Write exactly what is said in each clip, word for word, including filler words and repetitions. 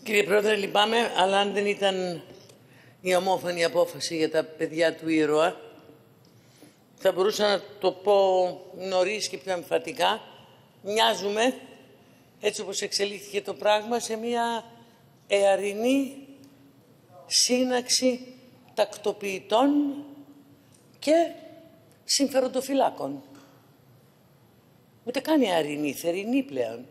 Κύριε Πρόεδρε, λυπάμαι, αλλά αν δεν ήταν η ομόφωνη απόφαση για τα παιδιά του ήρωα, θα μπορούσα να το πω νωρίς και πιο εμφατικά. Μοιάζουμε, έτσι όπως εξελίχθηκε το πράγμα, σε μια εαρινή σύναξη τακτοποιητών και συμφεροντοφυλάκων. Ούτε καν εαρινή, θερινή πλέον.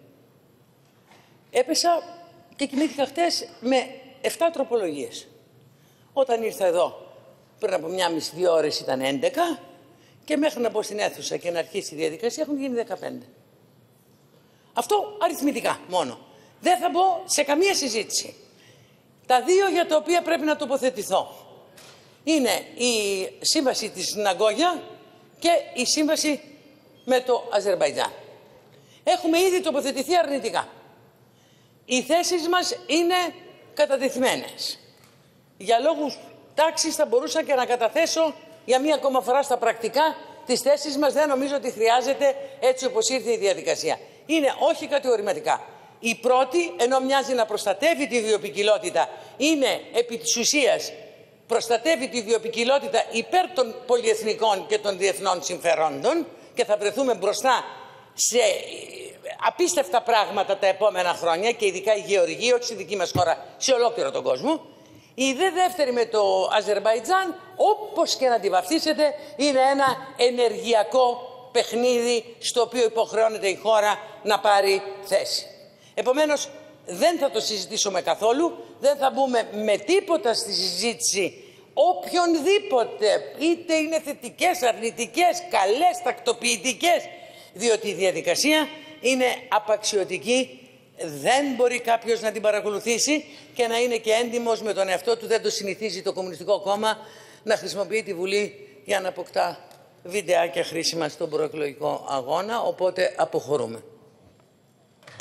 Έπεσα και κοιμήθηκα χτες με εφτά τροπολογίες. Όταν ήρθα εδώ πριν από μια μισή δύο ώρες ήταν έντεκα και μέχρι να μπω στην αίθουσα και να αρχίσει η διαδικασία έχουν γίνει δεκαπέντε. Αυτό αριθμητικά μόνο. Δεν θα μπω σε καμία συζήτηση. Τα δύο για τα οποία πρέπει να τοποθετηθώ είναι η σύμβαση της Ναγκόγια και η σύμβαση με το Αζερμπαϊτζάν. Έχουμε ήδη τοποθετηθεί αρνητικά. Οι θέσεις μας είναι κατατεθειμένες. Για λόγους τάξης θα μπορούσα και να καταθέσω για μία ακόμα φορά στα πρακτικά τις θέσεις μας. Δεν νομίζω ότι χρειάζεται έτσι όπως ήρθε η διαδικασία. Είναι όχι κατηγορηματικά. Η πρώτη, ενώ μοιάζει να προστατεύει τη βιοποικιλότητα, είναι επί της ουσίας προστατεύει τη βιοποικιλότητα υπέρ των πολυεθνικών και των διεθνών συμφερόντων και θα βρεθούμε μπροστά σε απίστευτα πράγματα τα επόμενα χρόνια και ειδικά η γεωργία, όχι στη δική μας χώρα, σε ολόκληρο τον κόσμο. Η δε δεύτερη με το Αζερμπαϊτζάν, όπως και να τη βαφτίσετε, είναι ένα ενεργειακό παιχνίδι στο οποίο υποχρεώνεται η χώρα να πάρει θέση. Επομένως, δεν θα το συζητήσουμε καθόλου, δεν θα μπούμε με τίποτα στη συζήτηση οποιονδήποτε, είτε είναι θετικές, αρνητικές, καλές, τακτοποιητικές, διότι η διαδικασία είναι απαξιωτική, δεν μπορεί κάποιος να την παρακολουθήσει και να είναι και έντιμος με τον εαυτό του. Δεν το συνηθίζει το Κομμουνιστικό Κόμμα να χρησιμοποιεί τη Βουλή για να αποκτά βιντεάκια χρήσιμα στον προεκλογικό αγώνα, οπότε αποχωρούμε.